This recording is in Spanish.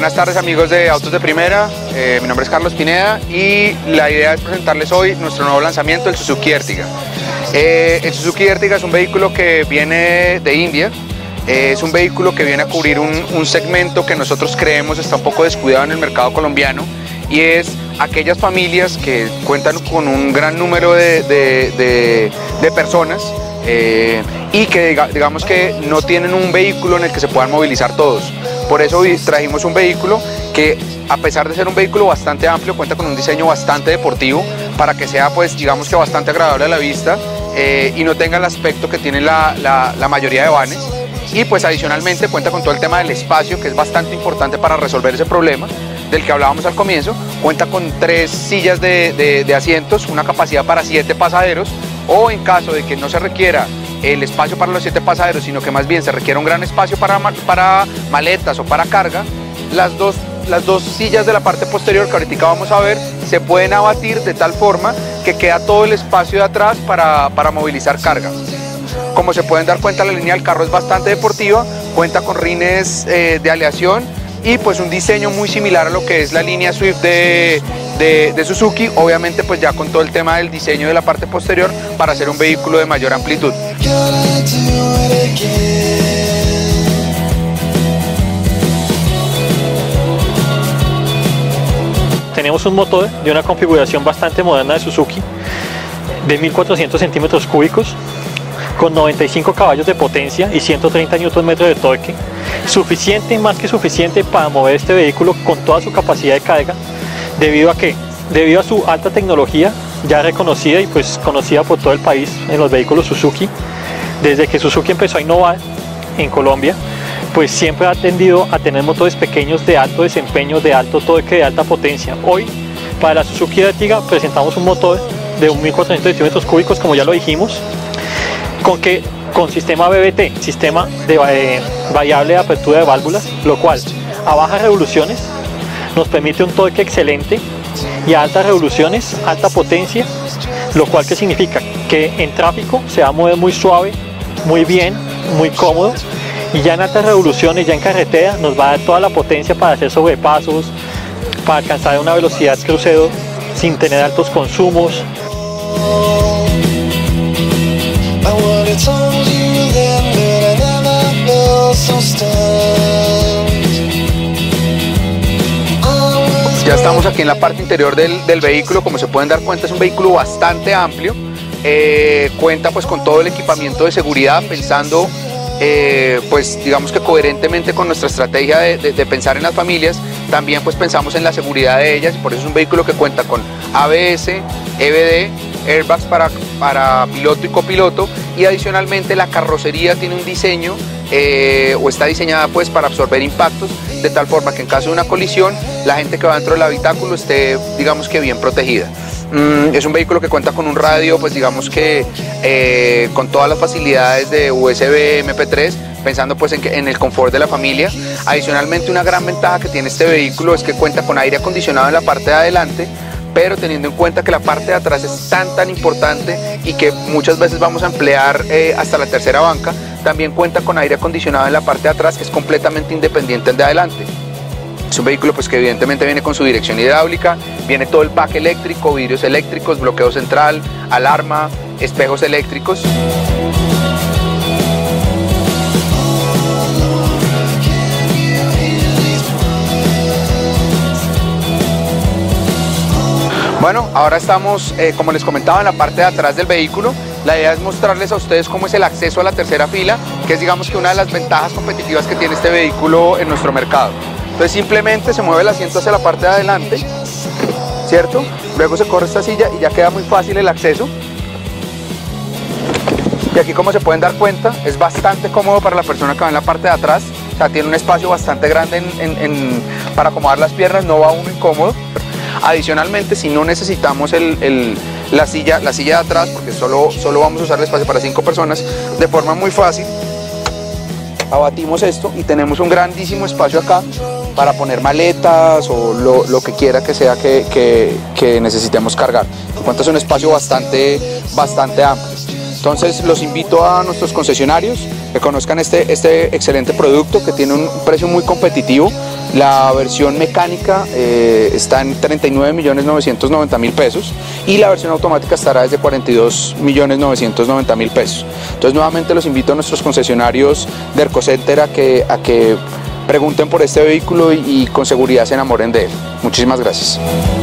Buenas tardes amigos de Autos de Primera, mi nombre es Carlos Pineda y la idea es presentarles hoy nuestro nuevo lanzamiento, el Suzuki Ertiga. El Suzuki Ertiga es un vehículo que viene de India, es un vehículo que viene a cubrir un segmento que nosotros creemos está un poco descuidado en el mercado colombiano, y es aquellas familias que cuentan con un gran número de personas y que digamos que no tienen un vehículo en el que se puedan movilizar todos. Por eso trajimos un vehículo que, a pesar de ser un vehículo bastante amplio, cuenta con un diseño bastante deportivo para que sea, pues, digamos que bastante agradable a la vista y no tenga el aspecto que tienen la mayoría de vanes. Y pues adicionalmente cuenta con todo el tema del espacio, que es bastante importante para resolver ese problema del que hablábamos al comienzo. Cuenta con 3 sillas de asientos, una capacidad para 7 pasajeros, o en caso de que no se requiera el espacio para los 7 pasajeros, sino que más bien se requiere un gran espacio para maletas o para carga, las dos sillas de la parte posterior, que ahorita vamos a ver, se pueden abatir de tal forma que queda todo el espacio de atrás para movilizar carga. Como se pueden dar cuenta, la línea del carro es bastante deportiva, cuenta con rines de aleación y pues un diseño muy similar a lo que es la línea Swift de Suzuki, obviamente pues ya con todo el tema del diseño de la parte posterior para hacer un vehículo de mayor amplitud. Tenemos un motor de una configuración bastante moderna de Suzuki de 1400 centímetros cúbicos con 95 caballos de potencia y 130 Nm de torque, suficiente, más que suficiente para mover este vehículo con toda su capacidad de carga, debido a su alta tecnología ya reconocida y pues conocida por todo el país en los vehículos Suzuki. Desde que Suzuki empezó a innovar en Colombia, pues siempre ha tendido a tener motores pequeños de alto desempeño, de alto torque, de alta potencia. Hoy, para la Suzuki Ertiga presentamos un motor de 1400 centímetros cúbicos, como ya lo dijimos, con sistema BBT, sistema de variable de apertura de válvulas, lo cual a bajas revoluciones nos permite un torque excelente, y a altas revoluciones, alta potencia, lo cual que significa que en tráfico se va a mover muy suave, muy bien, muy cómodo, y ya en altas revoluciones, ya en carretera, nos va a dar toda la potencia para hacer sobrepasos, para alcanzar una velocidad crucero sin tener altos consumos. Ya estamos aquí en la parte interior del vehículo. Como se pueden dar cuenta, es un vehículo bastante amplio, cuenta pues con todo el equipamiento de seguridad, pensando pues digamos que coherentemente con nuestra estrategia de pensar en las familias. También pues pensamos en la seguridad de ellas, y por eso es un vehículo que cuenta con ABS, EBD, airbags para piloto y copiloto, y adicionalmente la carrocería tiene un diseño o está diseñada pues para absorber impactos, de tal forma que en caso de una colisión la gente que va dentro del habitáculo esté, digamos que, bien protegida. Es un vehículo que cuenta con un radio, pues digamos que con todas las facilidades de USB, MP3, pensando pues en el confort de la familia. Adicionalmente, una gran ventaja que tiene este vehículo es que cuenta con aire acondicionado en la parte de adelante, pero teniendo en cuenta que la parte de atrás es tan importante y que muchas veces vamos a emplear hasta la tercera banca, también cuenta con aire acondicionado en la parte de atrás, que es completamente independiente del de adelante. Es un vehículo pues que evidentemente viene con su dirección hidráulica, viene todo el pack eléctrico, vidrios eléctricos, bloqueo central, alarma, espejos eléctricos. Bueno, ahora estamos, como les comentaba, en la parte de atrás del vehículo. La idea es mostrarles a ustedes cómo es el acceso a la tercera fila, que es, digamos, que una de las ventajas competitivas que tiene este vehículo en nuestro mercado. Entonces simplemente se mueve el asiento hacia la parte de adelante, ¿cierto? Luego se corre esta silla y ya queda muy fácil el acceso. Y aquí, como se pueden dar cuenta, es bastante cómodo para la persona que va en la parte de atrás. O sea, tiene un espacio bastante grande para acomodar las piernas, no va uno incómodo. Adicionalmente, si no necesitamos la silla de atrás, porque solo vamos a usar el espacio para 5 personas, de forma muy fácil abatimos esto y tenemos un grandísimo espacio acá para poner maletas o lo que quiera que sea que necesitemos cargar. En cuanto es un espacio bastante amplio. Entonces los invito a nuestros concesionarios que conozcan este excelente producto que tiene un precio muy competitivo. La versión mecánica está en 39.990.000 pesos y la versión automática estará desde 42.990.000 pesos. Entonces nuevamente los invito a nuestros concesionarios de Ercocenter a que pregunten por este vehículo y con seguridad se enamoren de él. Muchísimas gracias.